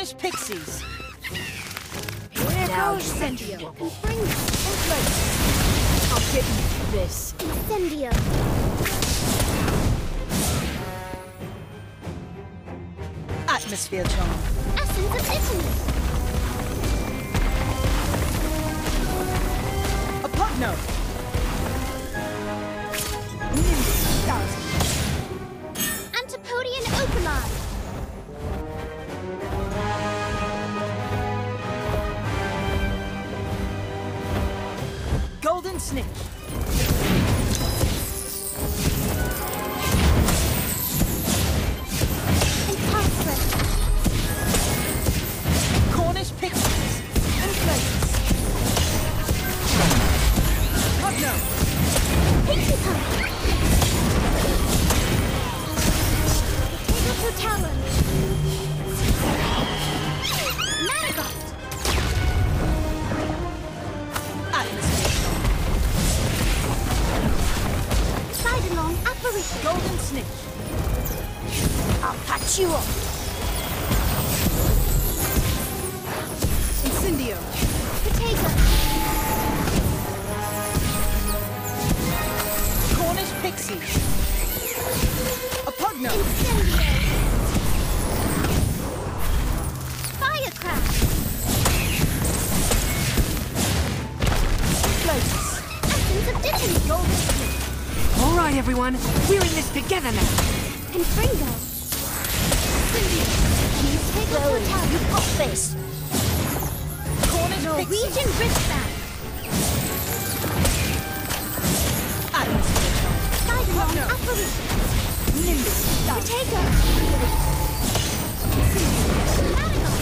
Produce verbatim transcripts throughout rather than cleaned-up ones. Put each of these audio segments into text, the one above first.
Cornish pixies. Here Now goes Incendio. Bring I'll get you for this. Incendio. Atmosphere charm. Essence of Italy. Apogno. Nimbus thousand. Antipodian Opalon. Golden snitch. Entarthrus. Cornish pixies. Inflatus. Apogno. Pixie Pump. Potato Talon. Manigot. Atmosphere charm. Sidalong Apparition. Golden snitch. I'll patch you up. Incendio. Potato. Cornish pixies. Apogno. Incendio. Firecraft. Inflatus. Essence of Dittany. Golden snitch. All right, everyone. We're in this together now. Confringo. Potato Talon. You've got this. Cornish Norwegian pixies. Ridgeback. Atmosphere charm. Sidalong No. Apparition. Nimbus thousand. Potato. Manigot.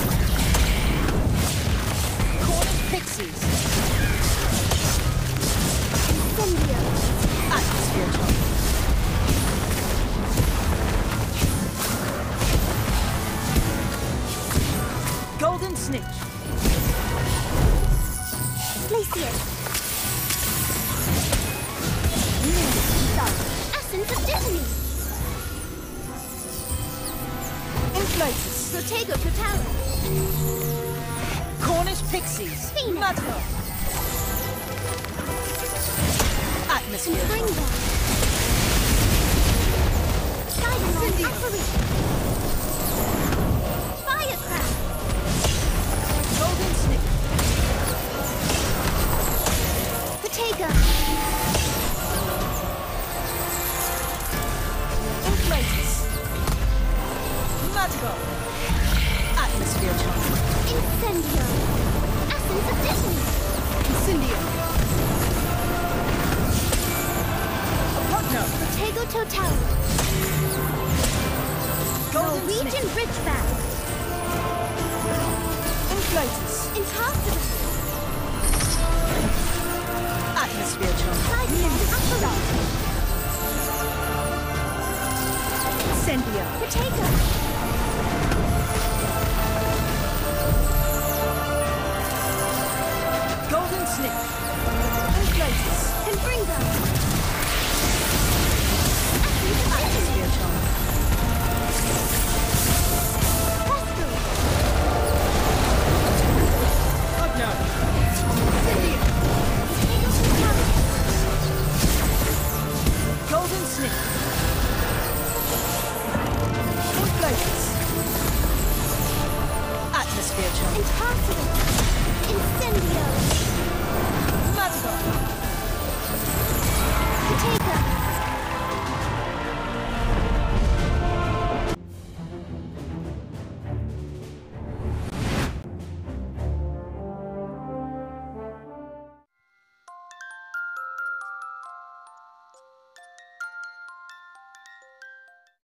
Cornish pixies. Incendio. Atmosphere charm. Golden snitch. Glacier. Nimbus thousand. Essence of Dittany. Inflatus. Protego Totalum. Cornish pixies. Phoenix. Mudhorn. Atmosphere charm. Confringo. Sidalong Apparition. Firecraft. Golden snitch. Potato. Inflatus. Mudhorn. Atmosphere charm. Incendio. Essence of Dittany. Incendio. Apogno. Protego Totalum. Golden Norwegian snitch. Ridgeback. Inflatus. Entarthrus. Atmosphere charm. Sidalong Apparition. Incendio. Potato. Golden snitch. Inflatus. Confringo. Essence of Dittany. Atmosphere charm. Pestle. Apogno. Incendio. Potato Totalum. Golden snitch. Inflatus. Atmosphere charm. Entarthrus. Incendio. Mudhorn. Potato.